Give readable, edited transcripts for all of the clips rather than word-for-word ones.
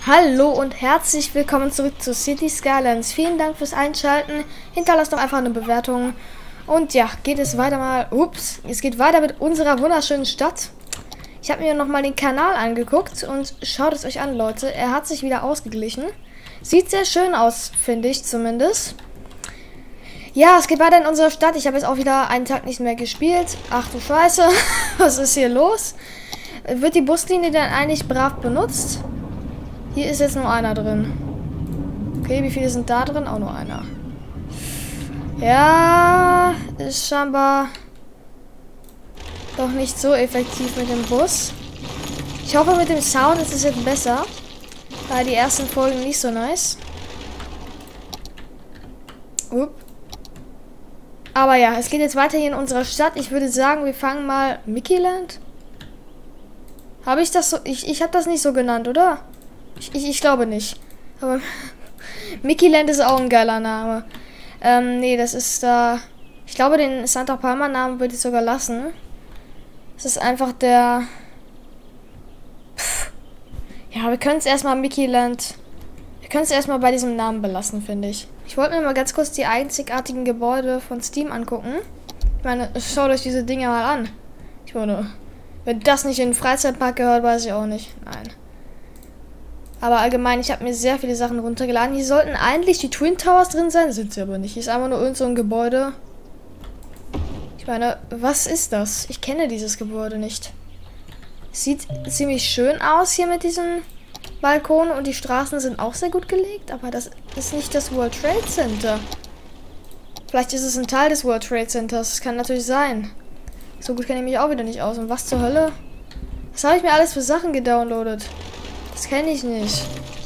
Hallo und herzlich willkommen zurück zu City Skylines. Vielen Dank fürs Einschalten. Hinterlasst doch einfach eine Bewertung. Und ja, geht es weiter mal. Es geht weiter mit unserer wunderschönen Stadt. Ich habe mir nochmal den Kanal angeguckt und schaut es euch an, Leute. Er hat sich wieder ausgeglichen. Sieht sehr schön aus, finde ich zumindest. Ja, es geht weiter in unserer Stadt. Ich habe jetzt auch wieder einen Tag nicht mehr gespielt. Ach du Scheiße, was ist hier los? Wird die Buslinie dann eigentlich brav benutzt? Hier ist jetzt nur einer drin. Okay, wie viele sind da drin? Auch nur einer. Ja, ist scheinbar doch nicht so effektiv mit dem Bus. Ich hoffe, mit dem Sound ist es jetzt besser. Weil die ersten Folgen nicht so nice. Aber ja, es geht jetzt weiter hier in unserer Stadt. Ich würde sagen, wir fangen mal Mickeyland. Habe ich das so? Ich habe das nicht so genannt, oder? Ich glaube nicht. Aber Mickeyland ist auch ein geiler Name. Nee, das ist da. Ich glaube, den Santa Palma Namen würde ich sogar lassen. Das ist einfach der. Ja, wir können es erstmal Mickeyland. Wir können es erstmal bei diesem Namen belassen, finde ich. Ich wollte mir mal ganz kurz die einzigartigen Gebäude von Steam angucken. Ich meine, schaut euch diese Dinger mal an. Ich meine, wenn das nicht in den Freizeitpark gehört, weiß ich auch nicht. Nein. Aber allgemein, ich habe mir sehr viele Sachen runtergeladen. Hier sollten eigentlich die Twin Towers drin sein, sind sie aber nicht. Hier ist einfach nur irgend so ein Gebäude. Ich meine, was ist das? Ich kenne dieses Gebäude nicht. Sieht ziemlich schön aus hier mit diesen Balkonen und die Straßen sind auch sehr gut gelegt, aber das ist nicht das World Trade Center. Vielleicht ist es ein Teil des World Trade Centers, das kann natürlich sein. So gut kenne ich mich auch wieder nicht aus. Und was zur Hölle? Was habe ich mir alles für Sachen gedownloadet? Das kenne ich nicht.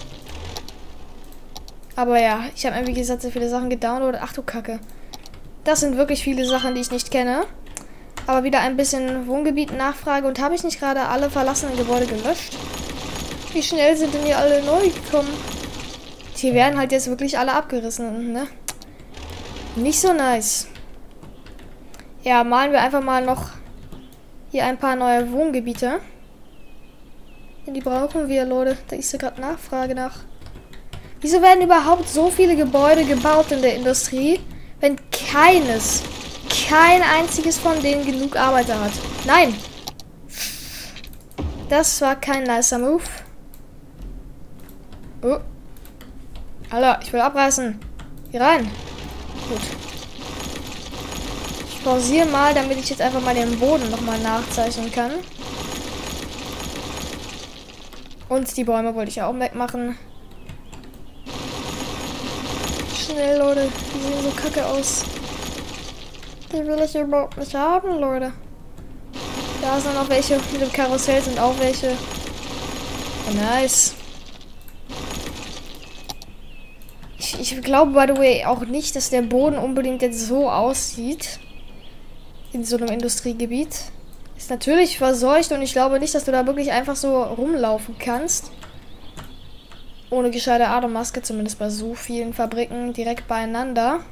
Aber ja, ich habe mir wie gesagt sehr viele Sachen gedownloadet. Ach du Kacke. Das sind wirklich viele Sachen, die ich nicht kenne. Aber wieder ein bisschen Wohngebiet nachfrage. Und habe ich nicht gerade alle verlassenen Gebäude gelöscht? Wie schnell sind denn hier alle neu gekommen? Hier werden halt jetzt wirklich alle abgerissen, ne? Nicht so nice. Ja, malen wir einfach mal noch hier ein paar neue Wohngebiete. Die brauchen wir, Leute. Da ist ja gerade Nachfrage nach. Wieso werden überhaupt so viele Gebäude gebaut in der Industrie, wenn kein einziges von denen genug Arbeiter hat? Nein! Das war kein nicer Move. Oh. Alter, ich will abreißen. Hier rein. Gut. Ich pausiere mal, damit ich jetzt einfach mal den Boden nochmal nachzeichnen kann. Und die Bäume wollte ich ja auch wegmachen. Schnell, Leute. Die sehen so kacke aus. Die will ich überhaupt nicht haben, Leute. Da sind noch welche. Mit dem Karussell sind auch welche. Oh, nice. Ich glaube, by the way, auch nicht, dass der Boden unbedingt jetzt so aussieht. In so einem Industriegebiet. Ist natürlich verseucht und ich glaube nicht, dass du da wirklich einfach so rumlaufen kannst. Ohne gescheite Atemmaske, zumindest bei so vielen Fabriken direkt beieinander.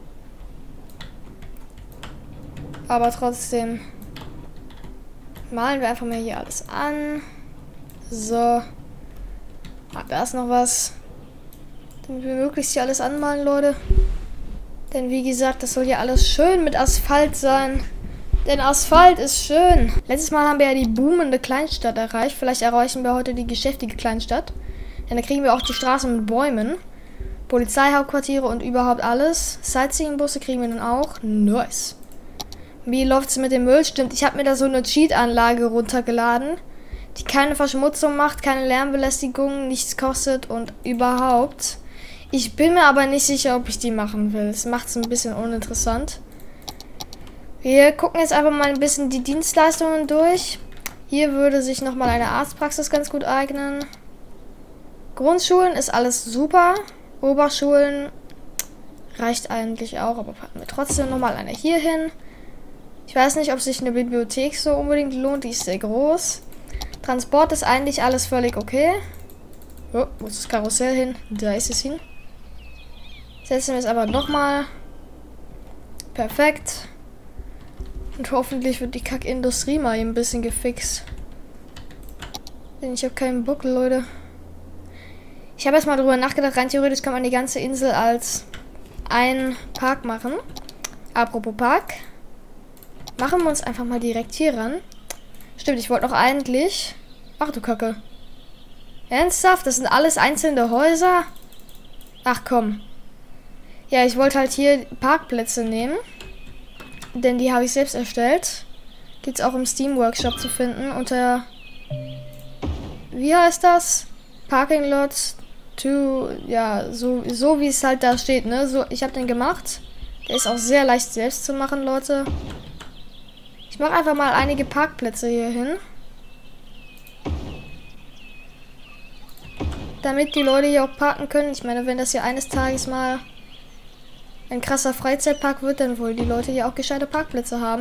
Aber trotzdem malen wir einfach mal hier alles an. So. Ah, da ist noch was. Damit wir möglichst hier alles anmalen, Leute. Denn wie gesagt, das soll hier alles schön mit Asphalt sein. Denn Asphalt ist schön. Letztes Mal haben wir ja die boomende Kleinstadt erreicht. Vielleicht erreichen wir heute die geschäftige Kleinstadt. Denn da kriegen wir auch die Straßen mit Bäumen. Polizeihauptquartiere und überhaupt alles. Sightseeing-Busse kriegen wir dann auch. Nice. Wie läuft es mit dem Müll? Stimmt, ich habe mir da so eine Cheat-Anlage runtergeladen. Die keine Verschmutzung macht, keine Lärmbelästigung, nichts kostet und überhaupt. Ich bin mir aber nicht sicher, ob ich die machen will. Das macht es ein bisschen uninteressant. Wir gucken jetzt einfach mal ein bisschen die Dienstleistungen durch. Hier würde sich nochmal eine Arztpraxis ganz gut eignen. Grundschulen ist alles super. Oberschulen reicht eigentlich auch, aber packen wir trotzdem nochmal eine hier hin. Ich weiß nicht, ob sich eine Bibliothek so unbedingt lohnt. Die ist sehr groß. Transport ist eigentlich alles völlig okay. Oh, wo ist das Karussell hin? Da ist es hin. Setzen wir es aber nochmal. Perfekt. Und hoffentlich wird die Kackindustrie mal ein bisschen gefixt. Denn ich habe keinen Bock, Leute. Ich habe jetzt mal drüber nachgedacht, rein theoretisch kann man die ganze Insel als einen Park machen. Apropos Park. Machen wir uns einfach mal direkt hier ran. Stimmt, ich wollte noch eigentlich... Ach du Kacke. Ernsthaft? Das sind alles einzelne Häuser? Ach komm. Ja, ich wollte halt hier Parkplätze nehmen. Denn die habe ich selbst erstellt. Gibt's auch im Steam Workshop zu finden unter... Wie heißt das? Parking Lots to... Ja, so wie es halt da steht, ne? So, ich habe den gemacht. Der ist auch sehr leicht selbst zu machen, Leute. Ich mache einfach mal einige Parkplätze hier hin. Damit die Leute hier auch parken können. Ich meine, wenn das hier eines Tages mal ein krasser Freizeitpark wird, dann wollen die Leute hier auch gescheite Parkplätze haben.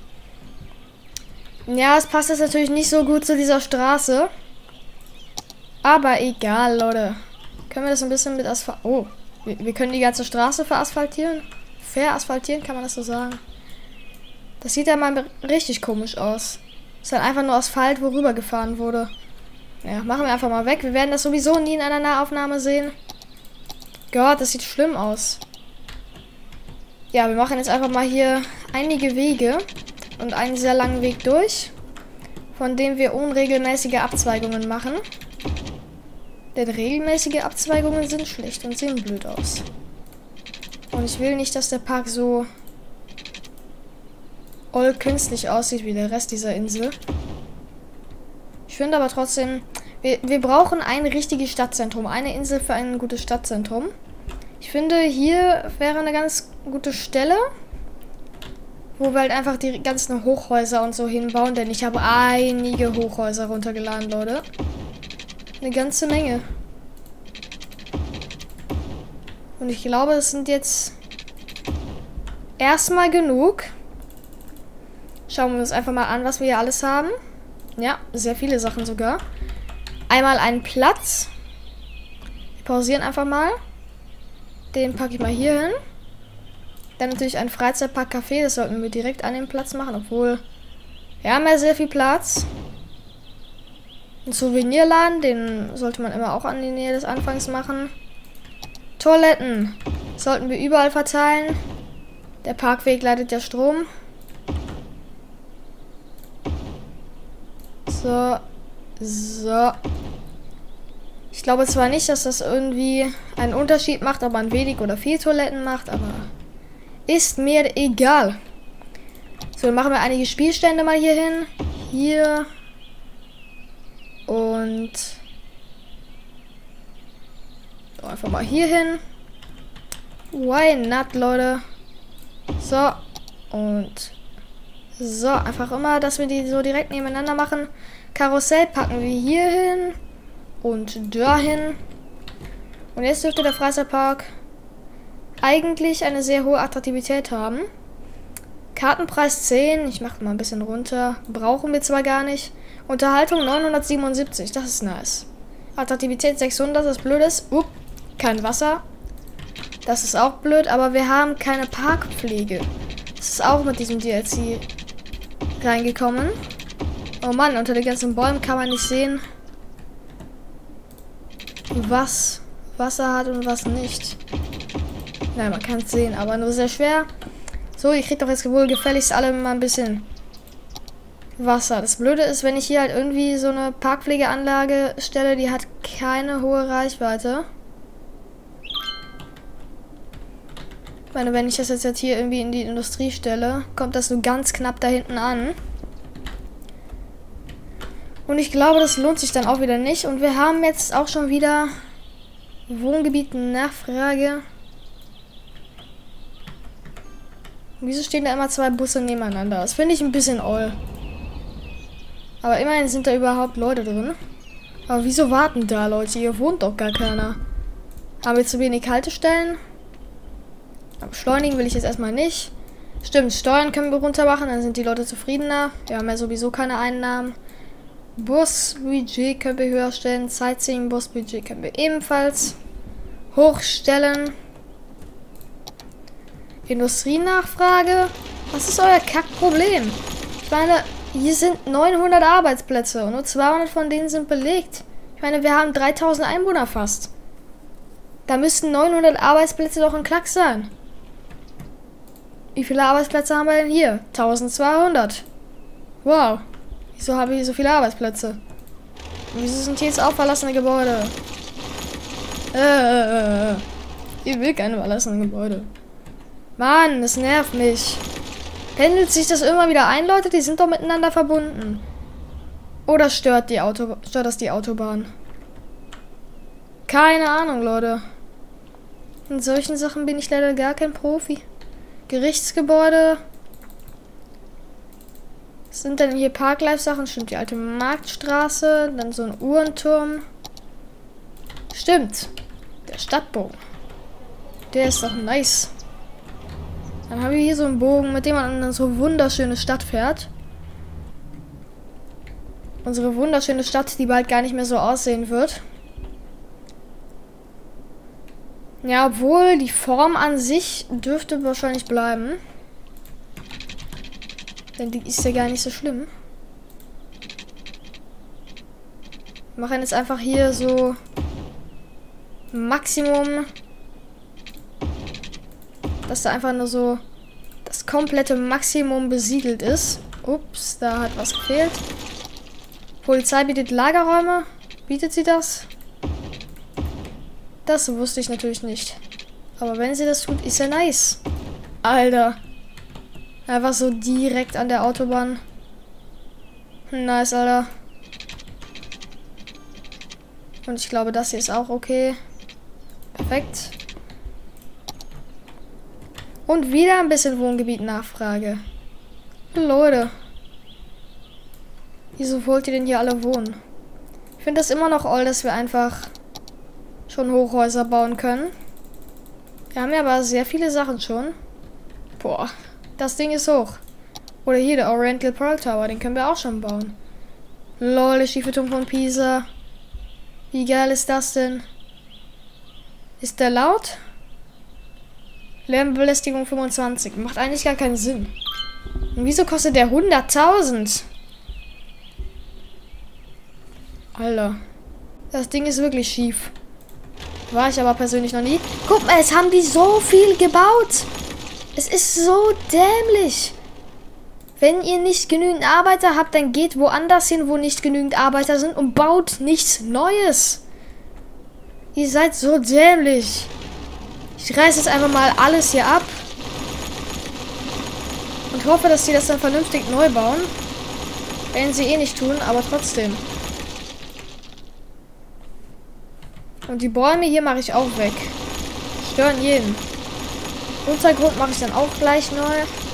Ja, es passt jetzt natürlich nicht so gut zu dieser Straße. Aber egal, Leute. Können wir das ein bisschen mit Asphalt... Oh, wir können die ganze Straße verasphaltieren. Verasphaltieren, kann man das so sagen. Das sieht ja mal richtig komisch aus. Ist halt einfach nur Asphalt, worüber gefahren wurde. Ja, machen wir einfach mal weg. Wir werden das sowieso nie in einer Nahaufnahme sehen. Gott, das sieht schlimm aus. Ja, wir machen jetzt einfach mal hier einige Wege und einen sehr langen Weg durch, von dem wir unregelmäßige Abzweigungen machen. Denn regelmäßige Abzweigungen sind schlecht und sehen blöd aus. Und ich will nicht, dass der Park so künstlich aussieht wie der Rest dieser Insel. Ich finde aber trotzdem, wir brauchen ein richtiges Stadtzentrum. Eine Insel für ein gutes Stadtzentrum. Ich finde, hier wäre eine ganz gute Stelle, wo wir halt einfach die ganzen Hochhäuser und so hinbauen. Denn ich habe einige Hochhäuser runtergeladen, Leute. Eine ganze Menge. Und ich glaube, es sind jetzt erstmal genug. Schauen wir uns einfach mal an, was wir hier alles haben. Ja, sehr viele Sachen sogar. Einmal einen Platz. Wir pausieren einfach mal. Den packe ich mal hier hin. Dann natürlich ein Freizeitpark-Café. Das sollten wir direkt an den Platz machen, obwohl wir haben ja sehr viel Platz. Ein Souvenirladen, den sollte man immer auch an die Nähe des Anfangs machen. Toiletten sollten wir überall verteilen. Der Parkweg leitet ja Strom. So. Ich glaube zwar nicht, dass das irgendwie einen Unterschied macht, ob man wenig oder viel Toiletten macht, aber ist mir egal. So, dann machen wir einige Spielstände mal hier hin. Hier. Und so, einfach mal hier hin. Why not, Leute? So. Und so, einfach immer, dass wir die so direkt nebeneinander machen. Karussell packen wir hier hin und dahin. Und jetzt dürfte der Freizeitpark eigentlich eine sehr hohe Attraktivität haben. Kartenpreis 10, ich mache mal ein bisschen runter. Brauchen wir zwar gar nicht. Unterhaltung 977, das ist nice. Attraktivität 600, das blöd ist. Kein Wasser. Das ist auch blöd, aber wir haben keine Parkpflege. Das ist auch mit diesem DLC reingekommen. Oh Mann, unter den ganzen Bäumen kann man nicht sehen, was Wasser hat und was nicht. Nein, man kann es sehen, aber nur sehr schwer. So, ihr kriegt doch jetzt wohl gefälligst alle mal ein bisschen Wasser. Das Blöde ist, wenn ich hier halt irgendwie so eine Parkpflegeanlage stelle, die hat keine hohe Reichweite. Ich meine, wenn ich das jetzt hier irgendwie in die Industrie stelle, kommt das nur ganz knapp da hinten an. Und ich glaube, das lohnt sich dann auch wieder nicht. Und wir haben jetzt auch schon wieder Wohngebiet-Nachfrage. Wieso stehen da immer zwei Busse nebeneinander? Das finde ich ein bisschen oll. Aber immerhin sind da überhaupt Leute drin. Aber wieso warten da Leute? Hier wohnt doch gar keiner. Haben wir zu wenig Haltestellen? Beschleunigen will ich jetzt erstmal nicht. Stimmt, Steuern können wir runter machen, dann sind die Leute zufriedener. Wir haben ja sowieso keine Einnahmen. Busbudget können wir höher stellen. Sightseeing-Busbudget können wir ebenfalls hochstellen. Industrienachfrage? Was ist euer Kackproblem? Ich meine, hier sind 900 Arbeitsplätze und nur 200 von denen sind belegt. Ich meine, wir haben 3000 Einwohner fast. Da müssten 900 Arbeitsplätze doch ein Klacks sein. Wie viele Arbeitsplätze haben wir denn hier? 1200. Wow. Wieso habe ich so viele Arbeitsplätze? Und wieso sind hier jetzt auch verlassene Gebäude? Ich will keine verlassenen Gebäude. Mann, das nervt mich. Pendelt sich das immer wieder ein, Leute? Die sind doch miteinander verbunden. Oder stört das die Autobahn? Keine Ahnung, Leute. In solchen Sachen bin ich leider gar kein Profi. Gerichtsgebäude. Was sind denn hier Parklife-Sachen? Stimmt, die alte Marktstraße. Dann so ein Uhrenturm. Stimmt. Der Stadtbogen. Der ist doch nice. Dann haben wir hier so einen Bogen, mit dem man in eine so wunderschöne Stadt fährt. Unsere wunderschöne Stadt, die bald gar nicht mehr so aussehen wird. Ja, obwohl die Form an sich dürfte wahrscheinlich bleiben. Denn die ist ja gar nicht so schlimm. Wir machen jetzt einfach hier so Maximum, dass da einfach nur so das komplette Maximum besiedelt ist. Ups, da hat was gefehlt. Polizei bietet Lagerräume. Bietet sie das? Das wusste ich natürlich nicht. Aber wenn sie das tut, ist ja nice. Alter. Einfach so direkt an der Autobahn. Nice, Alter. Und ich glaube, das hier ist auch okay. Perfekt. Und wieder ein bisschen Wohngebiet Nachfrage. Leute. Wieso wollt ihr denn hier alle wohnen? Ich finde das immer noch all, dass wir einfach schon Hochhäuser bauen können. Wir haben ja aber sehr viele Sachen schon. Boah, das Ding ist hoch. Oder hier, der Oriental Pearl Tower, den können wir auch schon bauen. Lol, der schiefe Turm von Pisa. Wie geil ist das denn? Ist der laut? Lärmbelästigung 25. Macht eigentlich gar keinen Sinn. Und wieso kostet der 100.000? Alter. Das Ding ist wirklich schief. War ich aber persönlich noch nie. Guck mal, jetzt haben die so viel gebaut. Es ist so dämlich. Wenn ihr nicht genügend Arbeiter habt, dann geht woanders hin, wo nicht genügend Arbeiter sind und baut nichts Neues. Ihr seid so dämlich. Ich reiße jetzt einfach mal alles hier ab. Und hoffe, dass die das dann vernünftig neu bauen. Werden sie eh nicht tun, aber trotzdem. Und die Bäume hier mache ich auch weg. Stören jeden. Untergrund mache ich dann auch gleich neu.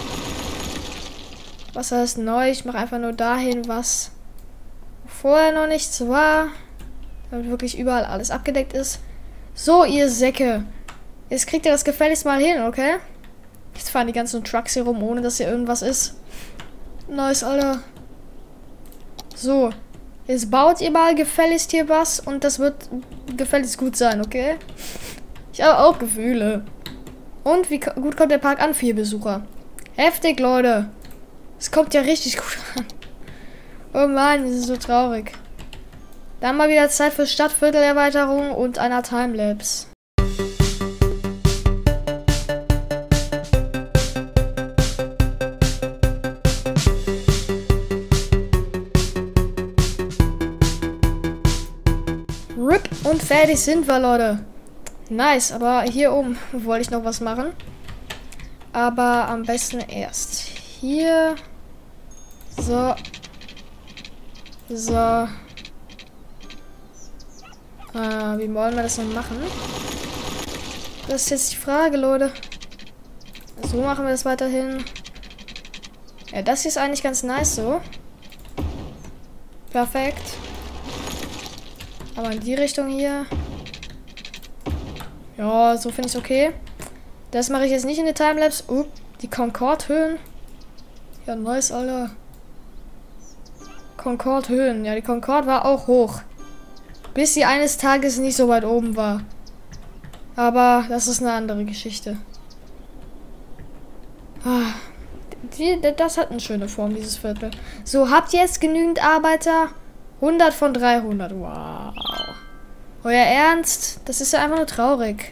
Was heißt neu? Ich mache einfach nur dahin, was vorher noch nichts war. Damit wirklich überall alles abgedeckt ist. So, ihr Säcke. Jetzt kriegt ihr das gefälligst mal hin, okay? Jetzt fahren die ganzen Trucks hier rum, ohne dass hier irgendwas ist. Nice, Alter. So. Jetzt baut ihr mal gefälligst hier was und das wird gefälligst gut sein, okay? Ich habe auch Gefühle. Und wie gut kommt der Park an? 4 Besucher. Heftig, Leute. Es kommt ja richtig gut an. Oh Mann, das ist so traurig. Dann mal wieder Zeit für Stadtviertelerweiterung und einer Timelapse. RIP und fertig sind wir, Leute. Nice, aber hier oben wollte ich noch was machen. Aber am besten erst hier. So. So. Wie wollen wir das noch machen? Das ist jetzt die Frage, Leute. So machen wir das weiterhin. Ja, das hier ist eigentlich ganz nice so. Perfekt. Aber in die Richtung hier. Ja, so finde ich es okay. Das mache ich jetzt nicht in der Timelapse. Die Concorde-Höhen. Ja, nice, Alter. Concorde-Höhen. Ja, die Concorde war auch hoch. Bis sie eines Tages nicht so weit oben war. Aber das ist eine andere Geschichte. Das hat eine schöne Form, dieses Viertel. So, habt ihr jetzt genügend Arbeiter? 100 von 300. Wow. Euer Ernst? Das ist ja einfach nur traurig.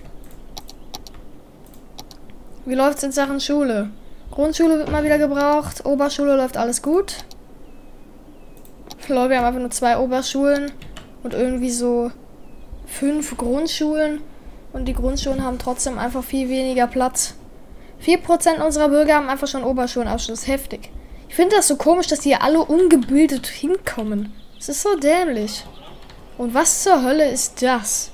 Wie läuft's in Sachen Schule? Grundschule wird mal wieder gebraucht. Oberschule läuft alles gut. Leute, wir haben einfach nur 2 Oberschulen und irgendwie so 5 Grundschulen. Und die Grundschulen haben trotzdem einfach viel weniger Platz. 4% unserer Bürger haben einfach schon Oberschulenabschluss. Heftig. Ich finde das so komisch, dass die hier alle ungebildet hinkommen. Das ist so dämlich. Und was zur Hölle ist das?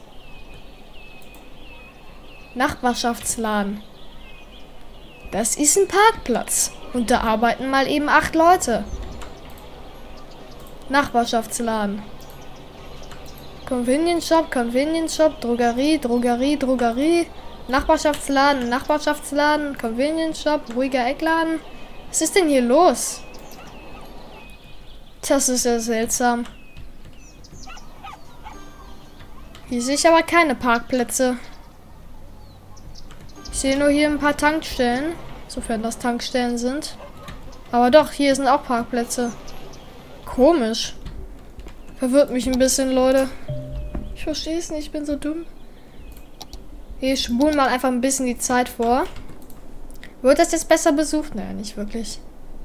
Nachbarschaftsladen. Das ist ein Parkplatz. Und da arbeiten mal eben 8 Leute. Nachbarschaftsladen. Convenience Shop, Convenience Shop, Drogerie, Drogerie, Drogerie. Nachbarschaftsladen, Nachbarschaftsladen, Convenience Shop, ruhiger Eckladen. Was ist denn hier los? Das ist ja seltsam. Hier sehe ich aber keine Parkplätze. Ich sehe nur hier ein paar Tankstellen. Sofern das Tankstellen sind. Aber doch, hier sind auch Parkplätze. Komisch. Verwirrt mich ein bisschen, Leute. Ich verstehe es nicht, ich bin so dumm. Ich spule mal einfach ein bisschen die Zeit vor. Wird das jetzt besser besucht? Naja, nicht wirklich.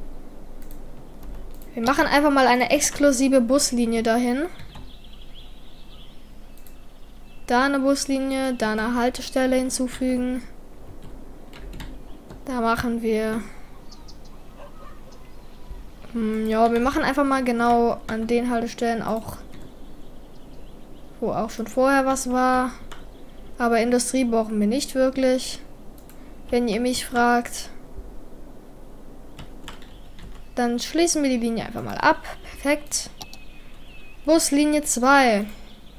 Wir machen einfach mal eine exklusive Buslinie dahin. Da eine Buslinie, da eine Haltestelle hinzufügen. Da machen wir... ja, wir machen einfach mal genau an den Haltestellen auch, wo auch schon vorher was war. Aber Industrie brauchen wir nicht wirklich, wenn ihr mich fragt. Dann schließen wir die Linie einfach mal ab. Perfekt. Buslinie 2.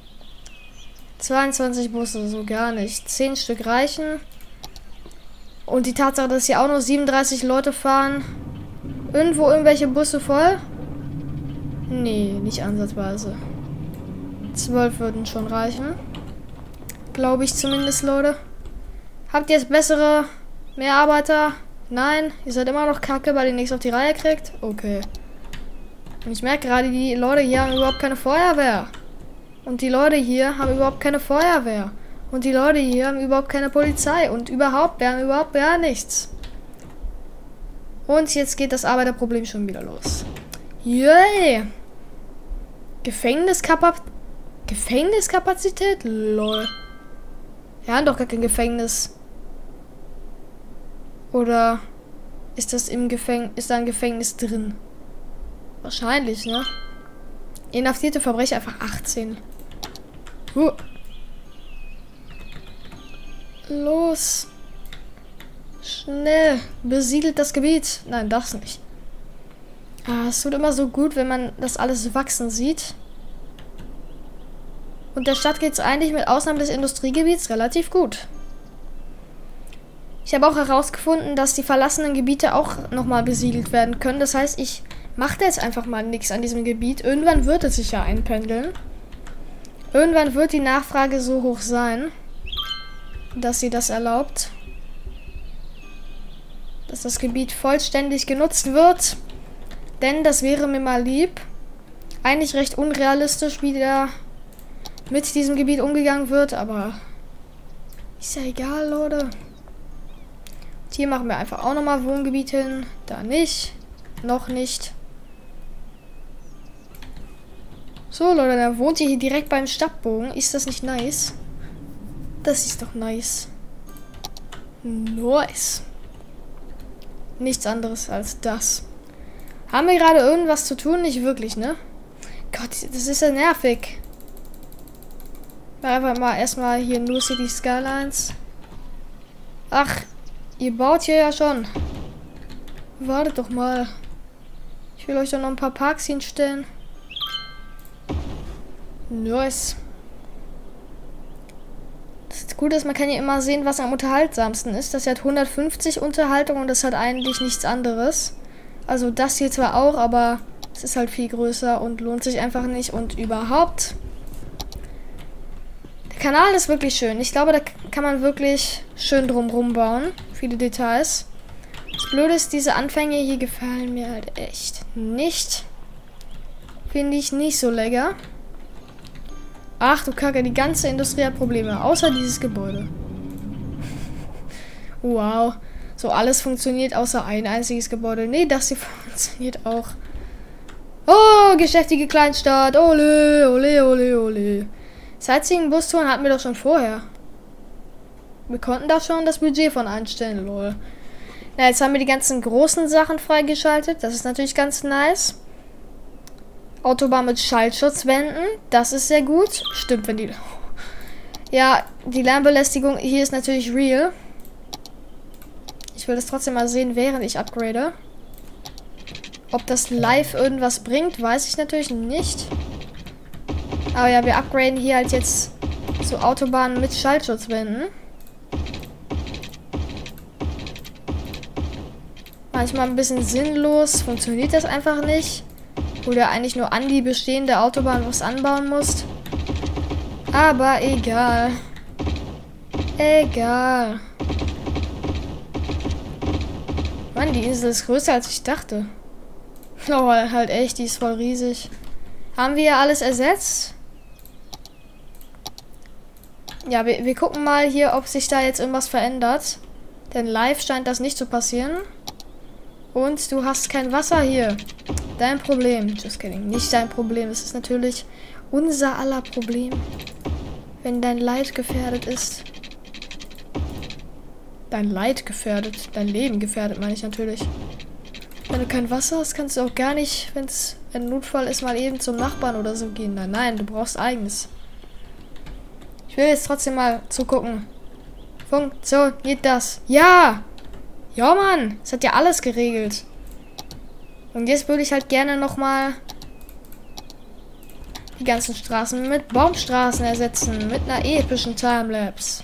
22 Busse, so gar nicht. 10 Stück reichen. Und die Tatsache, dass hier auch nur 37 Leute fahren. Irgendwo irgendwelche Busse voll? Nee, nicht ansatzweise. 12 würden schon reichen. Glaube ich zumindest, Leute. Habt ihr jetzt bessere, mehr Arbeiter? Nein, ihr seid immer noch kacke, weil ihr nichts auf die Reihe kriegt? Okay. Und ich merke gerade, die Leute hier haben überhaupt keine Feuerwehr. Und die Leute hier haben überhaupt keine Feuerwehr. Und die Leute hier haben überhaupt keine Polizei. Und überhaupt, wir haben überhaupt gar nichts. Und jetzt geht das Arbeiterproblem schon wieder los. Yay! Gefängniskapazität? Lol. Wir haben doch gar kein Gefängnis. Oder ist das im Gefängnis, ist da ein Gefängnis drin? Wahrscheinlich, ne? Inhaftierte Verbrecher einfach 18. Los. Schnell. Besiedelt das Gebiet. Nein, das nicht. Es tut immer so gut, wenn man das alles wachsen sieht. Und der Stadt geht es eigentlich mit Ausnahme des Industriegebiets relativ gut. Ich habe auch herausgefunden, dass die verlassenen Gebiete auch nochmal besiedelt werden können. Das heißt, ich mache jetzt einfach mal nichts an diesem Gebiet. Irgendwann wird es sich ja einpendeln. Irgendwann wird die Nachfrage so hoch sein, dass sie das erlaubt. Dass das Gebiet vollständig genutzt wird. Denn das wäre mir mal lieb. Eigentlich recht unrealistisch, wie da mit diesem Gebiet umgegangen wird, aber ist ja egal, Leute. Und hier machen wir einfach auch nochmal Wohngebiet hin. Da nicht. Noch nicht. So, Leute, dann wohnt ihr hier direkt beim Stadtbogen. Ist das nicht nice? Das ist doch nice. Nice. Nichts anderes als das. Haben wir gerade irgendwas zu tun? Nicht wirklich, ne? Gott, das ist ja nervig. Einfach mal erstmal hier nur City Skylines. Ach, ihr baut hier ja schon. Wartet doch mal. Ich will euch doch noch ein paar Parks hinstellen. Nice. Das Gute ist, man kann hier immer sehen, was am unterhaltsamsten ist. Das hier hat 150 Unterhaltung und das hat eigentlich nichts anderes. Also das hier zwar auch, aber es ist halt viel größer und lohnt sich einfach nicht. Und überhaupt, der Kanal ist wirklich schön. Ich glaube, da kann man wirklich schön drumrum bauen. Viele Details. Das Blöde ist, diese Anfänge hier gefallen mir halt echt nicht. Finde ich nicht so lecker. Ach du Kacke, die ganze Industrie hat Probleme, außer dieses Gebäude. Wow. So, alles funktioniert außer ein einziges Gebäude. Nee, das hier funktioniert auch. Oh, geschäftige Kleinstadt. Ole, ole, ole, ole. Sightseeing-Bustouren hatten wir doch schon vorher. Wir konnten da schon das Budget von einstellen, lol. Na, jetzt haben wir die ganzen großen Sachen freigeschaltet. Das ist natürlich ganz nice. Autobahn mit Schallschutzwänden. Das ist sehr gut. Stimmt, wenn die... Ja, die Lärmbelästigung hier ist natürlich real. Ich will das trotzdem mal sehen, während ich upgrade. Ob das live irgendwas bringt, weiß ich natürlich nicht. Aber ja, wir upgraden hier halt jetzt zu Autobahnen mit Schallschutzwänden. Manchmal ein bisschen sinnlos, funktioniert das einfach nicht. Wo du eigentlich nur an die bestehende Autobahn was anbauen musst. Aber egal. Egal. Mann, die Insel ist größer als ich dachte. Oh, halt echt, die ist voll riesig. Haben wir ja alles ersetzt? Ja, wir gucken mal hier, ob sich da jetzt irgendwas verändert. Denn live scheint das nicht zu passieren. Und du hast kein Wasser hier. Dein Problem. Just kidding. Nicht dein Problem. Es ist natürlich unser aller Problem. Wenn dein Leid gefährdet ist. Dein Leid gefährdet. Dein Leben gefährdet, meine ich natürlich. Wenn du kein Wasser hast, kannst du auch gar nicht, wenn es ein Notfall ist, mal eben zum Nachbarn oder so gehen. Nein, nein, du brauchst eigenes. Ich will jetzt trotzdem mal zugucken. Funktioniert das? Ja! Ja, Mann! Es hat ja alles geregelt. Und jetzt würde ich halt gerne nochmal die ganzen Straßen mit Baumstraßen ersetzen. Mit einer epischen Timelapse.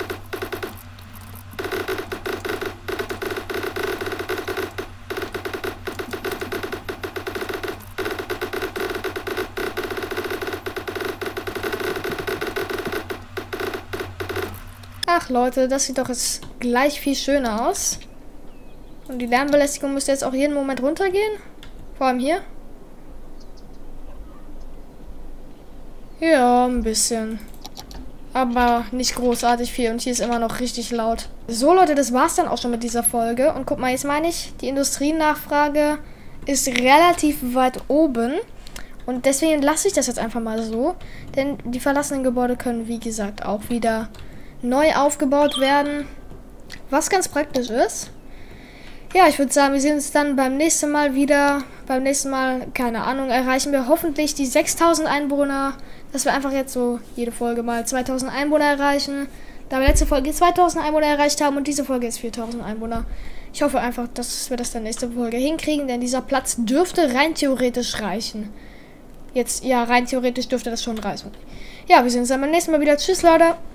Ach Leute, das sieht doch jetzt gleich viel schöner aus. Und die Lärmbelästigung müsste jetzt auch jeden Moment runtergehen. Vor allem hier. Ja, ein bisschen. Aber nicht großartig viel. Und hier ist immer noch richtig laut. So Leute, das war's dann auch schon mit dieser Folge. Und guck mal, jetzt meine ich, die Industrienachfrage ist relativ weit oben. Und deswegen lasse ich das jetzt einfach mal so. Denn die verlassenen Gebäude können, wie gesagt, auch wieder neu aufgebaut werden. Was ganz praktisch ist. Ja, ich würde sagen, wir sehen uns dann beim nächsten Mal wieder. Beim nächsten Mal, keine Ahnung, erreichen wir hoffentlich die 6000 Einwohner. Dass wir einfach jetzt so jede Folge mal 2000 Einwohner erreichen. Da wir letzte Folge 2000 Einwohner erreicht haben und diese Folge jetzt 4000 Einwohner. Ich hoffe einfach, dass wir das dann nächste Folge hinkriegen, denn dieser Platz dürfte rein theoretisch reichen. Jetzt, ja, rein theoretisch dürfte das schon reichen. Ja, wir sehen uns dann beim nächsten Mal wieder. Tschüss, Leute.